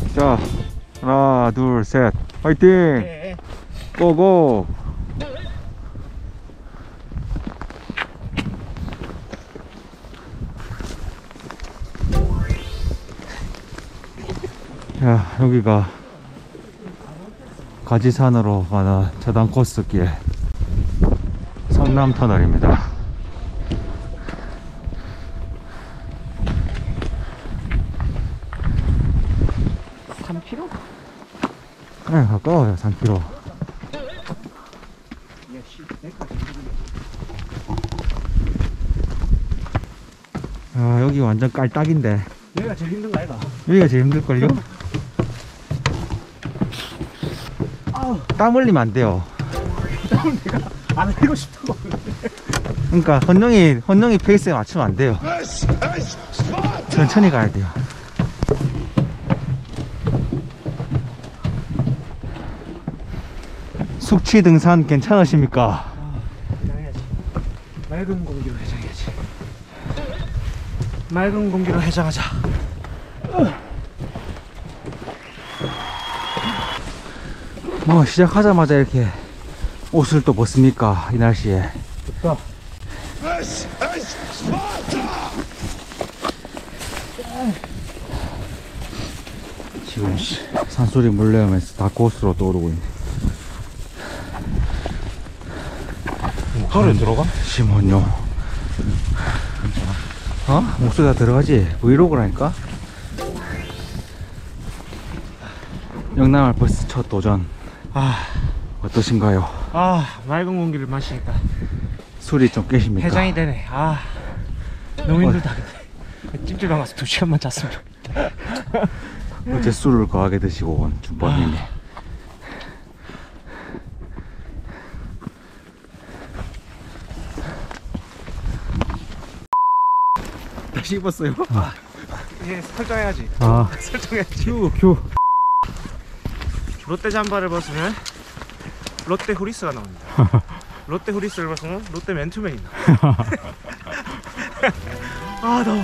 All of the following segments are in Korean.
자, 하나, 둘, 셋, 화이팅! 네. 고고! 야, 여기가 가지산으로 가는 저당 코스길 성남터널입니다. 네, 가까워요. 3km. 아, 여기 완전 깔딱인데. 여기가 제일 힘든 거 아이가? 여기가 제일 힘들걸요? 땀 흘리면 안 돼요. 내가 안 하고 싶다고. 그러니까 헌영이 페이스에 맞추면 안 돼요. 천천히 가야 돼요. 숙취 등산 괜찮으십니까? 해장해야지. 맑은 공기로 해장해야지. 맑은 공기로 해장하자. 뭐 시작하자마자 이렇게 옷을 또 벗습니까? 이 날씨에. 좋다. 지금 산소리 물려오면서 다코스로 떠오르고 있네. 목소리 들어가? 심원요. 어? 목소리 다 들어가지? 브이로그라니까? 영남 알프스 첫 도전 어떠신가요? 맑은 공기를 마시니까 술이 좀 깨십니까? 해장이 되네. 너무 힘들다. 근데 찜질방 가서 2시간만 잤으면 좋겠다. 어제 술을 거하게 드시고 온 준범님이. 다시 입었어요? 이제 설정해야지. 설정해야지. 큐. 롯데 잠바를 벗으면 롯데 후리스가 나옵니다. 롯데 후리스를 벗으면 롯데 맨투맨이 나와. 더워.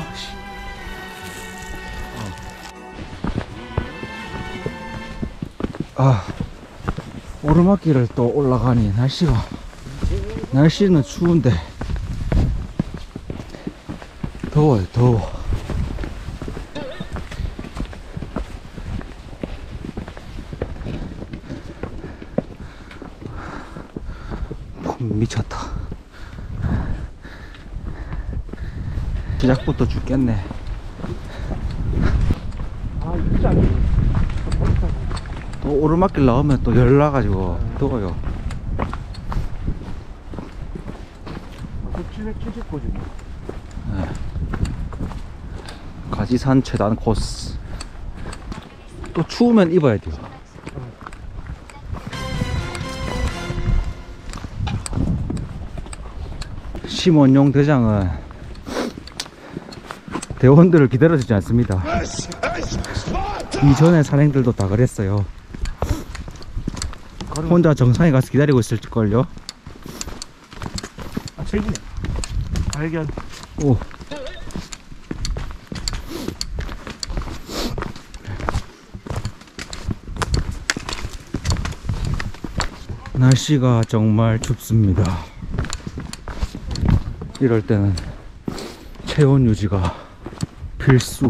오르막길을 또 올라가니 날씨는 추운데 더워요. 더워. 미쳤다. 시작부터 죽겠네. 진짜 안 또 오르막길 나오면 또 열나가지고 더워요. 770고지. 가지산 최단 코스. 또 추우면 입어야 돼요. 심원용 대장은 대원들을 기다려주지 않습니다. 이전에 산행들도 다 그랬어요. 혼자 정상에 가서 기다리고 있을걸요. 저기네. 발견. 오. 날씨가 정말 춥습니다. 이럴 때는 체온 유지가 필수.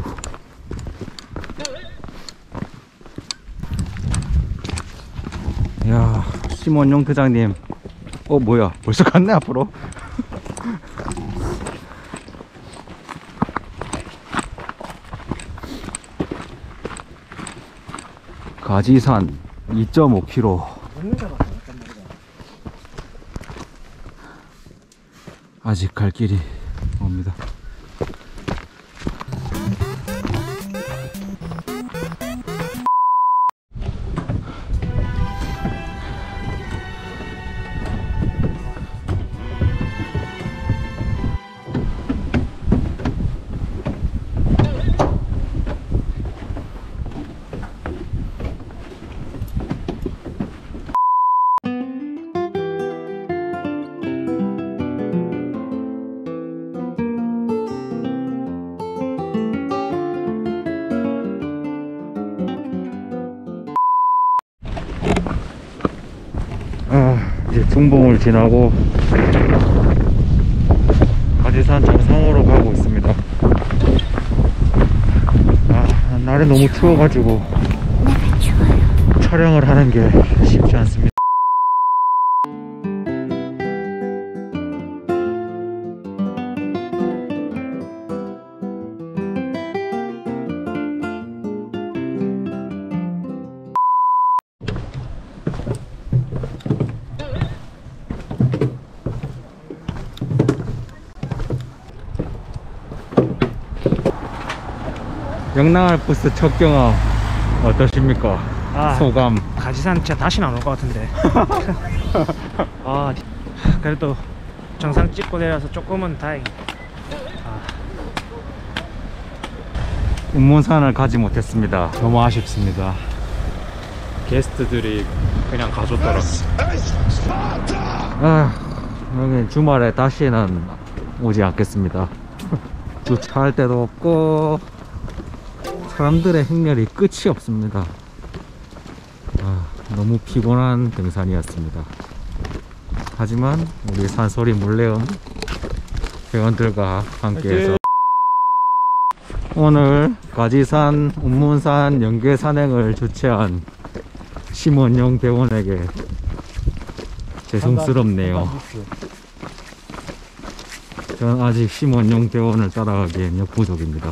야, 심원용 대장님. 뭐야, 벌써 갔네 앞으로. 가지산 2.5km. 아직 갈 길이 멉니다. 중봉을 지나고 가지산 정상으로 가고 있습니다. 아, 날이 너무 추워가지고 촬영을 하는 게 쉽지 않습니다. 영랑알프스 첫 경험 어떠십니까? 소감. 가지산 진짜 다시는 안 올 것 같은데. 아, 그래도 정상 찍고 내려서 조금은 다행이다. 운문산을 가지 못했습니다. 너무 아쉽습니다. 게스트들이 그냥 가줬더라고요. 아, 여기 주말에 다시는 오지 않겠습니다. 주차할 데도 없고 사람들의 행렬이 끝이 없습니다. 아, 너무 피곤한 등산이었습니다. 하지만 우리 산소리 물레음 회원들과 함께해서 오늘 가지산, 운문산 연계 산행을 주최한 심원용 대원에게 죄송스럽네요. 전 아직 심원용 대원을 따라가기엔 역부족입니다.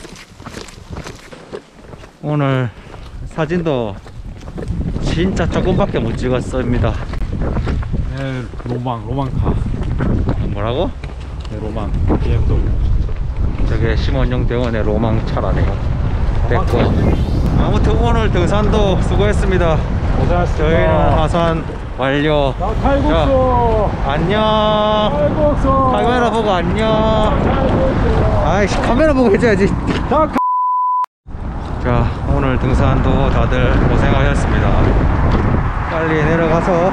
오늘 사진도 진짜 조금밖에 못 찍었습니다. 네, 로망카. 뭐라고? 네, 로망 BMW. 저게 심원용 대원의 로망 차라네요. 됐고, 아무튼 오늘 등산도 수고했습니다. 고생하셨습니다. 저희는 하산 완료. 칼국수. 안녕. 칼국수. 카메라 보고 안녕. 아이씨, 카메라 보고 해줘야지. 자, 오늘 등산도 다들 고생하셨습니다. 빨리 내려가서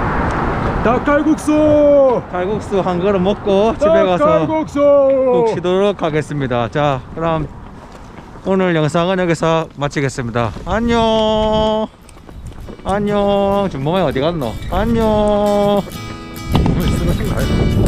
닭칼국수. 칼국수 한 그릇 먹고 집에 가서 닭칼국수. 푹 쉬도록 하겠습니다. 자, 그럼 오늘 영상은 여기서 마치겠습니다. 안녕. 안녕. 준범이 어디 갔노? 안녕. 쓰러진 거 아니야?